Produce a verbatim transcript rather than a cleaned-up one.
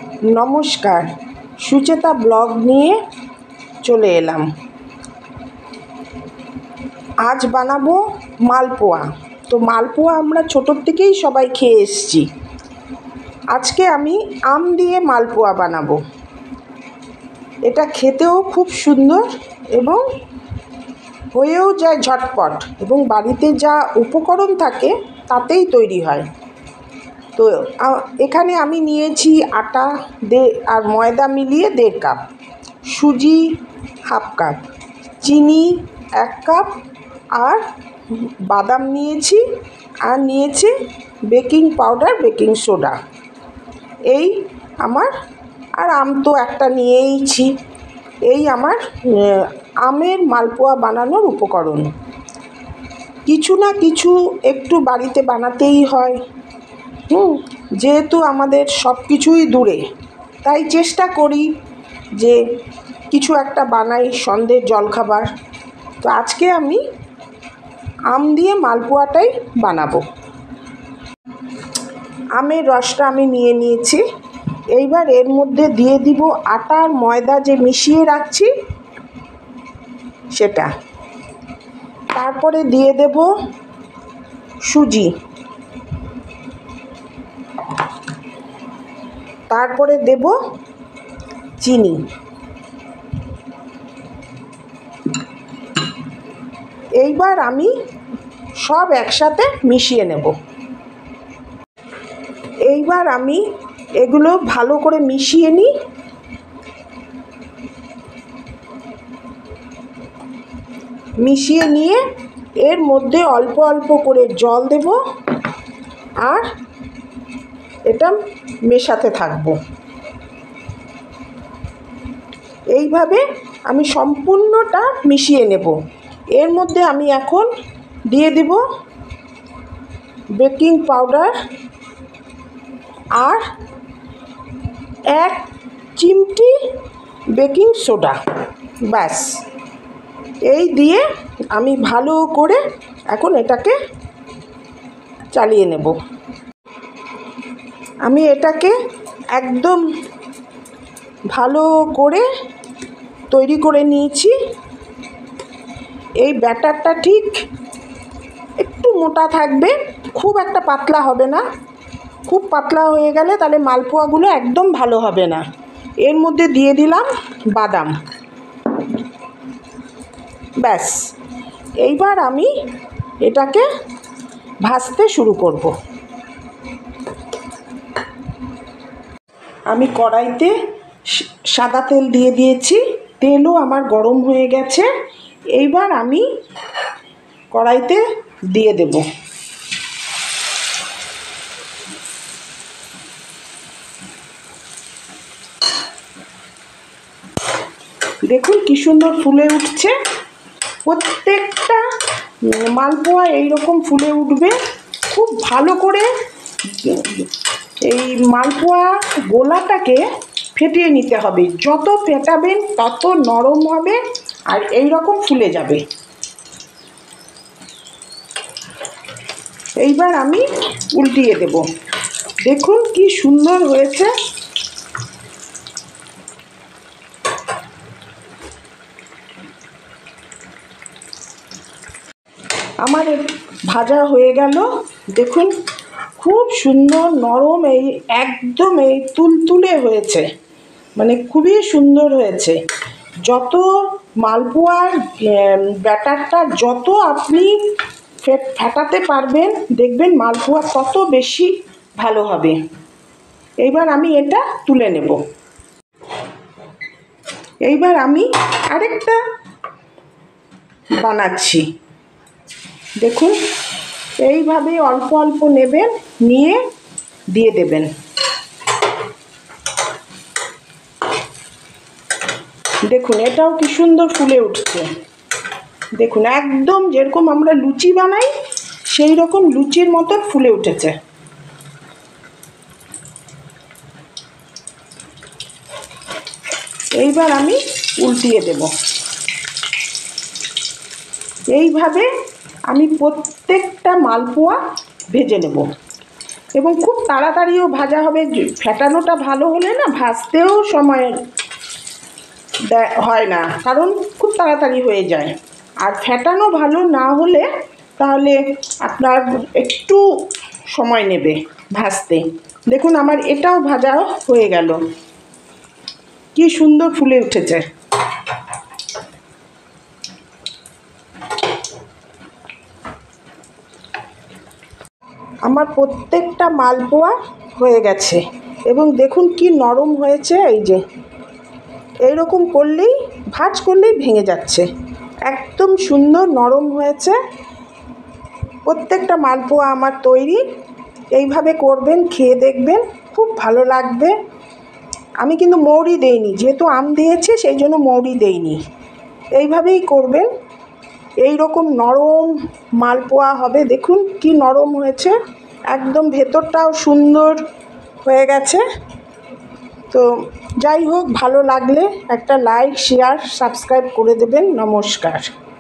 নমস্কার, সুচেতা ব্লগ নিয়ে চলে এলাম। আজ বানাবো মালপোয়া। তো মালপোয়া আমরা ছোটোর থেকেই সবাই খেয়ে এসেছি। আজকে আমি আম দিয়ে মালপোয়া বানাবো। এটা খেতেও খুব সুন্দর এবং হয়েও যায় ঝটপট, এবং বাড়িতে যা উপকরণ থাকে তাতেই তৈরি হয়। তো এখানে আমি নিয়েছি আটা দে আর ময়দা মিলিয়ে দেড় কাপ, সুজি হাফ কাপ, চিনি এক কাপ, আর বাদাম নিয়েছি, আর নিয়েছি বেকিং পাউডার, বেকিং সোডা। এই আমার, আর আম তো একটা নিয়েইছি। এই আমার আমের মালপোয়া বানানোর উপকরণ। কিছু না কিছু একটু বাড়িতে বানাতেই হয়। হুম যেহেতু আমাদের সব কিছুই দূরে, তাই চেষ্টা করি যে কিছু একটা বানাই সন্ধ্যের জলখাবার। তো আজকে আমি আম দিয়ে মালপোয়াটাই বানাবো। আমের রসটা আমি নিয়ে নিয়েছি। এইবার এর মধ্যে দিয়ে দিব আটা আর ময়দা যে মিশিয়ে রাখছি সেটা। তারপরে দিয়ে দেব সুজি, তারপরে দেব চিনি। এইবার আমি সব একসাথে মিশিয়ে নেব। এইবার আমি এগুলো ভালো করে মিশিয়ে নিই। মিশিয়ে নিয়ে এর মধ্যে অল্প অল্প করে জল দেব, আর এটা মেশাতে থাকবো। এইভাবে আমি সম্পূর্ণটা মিশিয়ে নেব। এর মধ্যে আমি এখন দিয়ে দেব বেকিং পাউডার আর এক চিমটি বেকিং সোডা। ব্যাস, এই দিয়ে আমি ভালো করে এখন এটাকে চালিয়ে নেব। আমি এটাকে একদম ভালো করে তৈরি করে নিয়েছি। এই ব্যাটারটা ঠিক একটু মোটা থাকবে, খুব একটা পাতলা হবে না। খুব পাতলা হয়ে গেলে তাহলে মালপোয়াগুলো একদম ভালো হবে না। এর মধ্যে দিয়ে দিলাম বাদাম। ব্যাস, এইবার আমি এটাকে ভাজতে শুরু করব। আমি কড়াইতে সাদা তেল দিয়ে দিয়েছি। তেলও আমার গরম হয়ে গেছে। এইবার আমি কড়াইতে দিয়ে দেব। দেখুন কি সুন্দর ফুলে উঠছে। প্রত্যেকটা মালপোয়া এইরকম ফুলে উঠবে। খুব ভালো করে এই মালপোয়া গোলাটাকে ফেটিয়ে নিতে হবে। যত ফেটাবেন তত নরম হবে আর এই রকম ফুলে যাবে। এইবার আমি উল্টিয়ে দেব। দেখুন কি সুন্দর হয়েছে। আমার ভাজা হয়ে গেল। দেখুন খুব সুন্দর নরম, এই একদম এই তুলতুলে হয়েছে, মানে খুবই সুন্দর হয়েছে। যত মালপোয়ার ব্যাটারটা যত আপনি ফেটাতে পারবেন দেখবেন মালপোয়া তত বেশি ভালো হবে। এইবার আমি এটা তুলে নেব। এইবার আমি আরেকটা বানাচ্ছি। দেখুন এইভাবে অল্প অল্প নেবেন, নিয়ে দিয়ে দেবেন। দেখুন এটাও কি সুন্দর ফুলে উঠছে। দেখুন একদম যেরকম আমরা লুচি বানাই সেই রকম লুচির মতো ফুলে উঠেছে। এইবার আমি উল্টিয়ে দেব। এইভাবে আমি প্রত্যেকটা মালপোয়া ভেজে নেব এবং খুব তাড়াতাড়িও ভাজা হবে। ফ্যাটানোটা ভালো হলে না ভাজতেও সময় হয় না, কারণ খুব তাড়াতাড়ি হয়ে যায়। আর ফ্যাটানো ভালো না হলে তাহলে আপনার একটু সময় নেবে ভাজতে। দেখুন আমার এটাও ভাজা হয়ে গেল, কি সুন্দর ফুলে উঠেছে। আমার প্রত্যেকটা মালপোয়া হয়ে গেছে এবং দেখুন কি নরম হয়েছে। এই যে এইরকম করলেই ভাঁজ করলেই ভেঙে যাচ্ছে, একদম সুন্দর নরম হয়েছে। প্রত্যেকটা মালপোয়া আমার তৈরি। এইভাবে করবেন, খেয়ে দেখবেন, খুব ভালো লাগবে। আমি কিন্তু মৌরি দেইনি, যেহেতু আম দিয়েছি সেই জন্য মৌরি দেইনি। এইভাবেই করবেন, এই রকম নরম মালপোয়া হবে। দেখুন কি নরম হয়েছে, একদম ভেতরটাও সুন্দর হয়ে গেছে। তো যাই হোক, ভালো লাগলে একটা লাইক, শেয়ার, সাবস্ক্রাইব করে দেবেন। নমস্কার।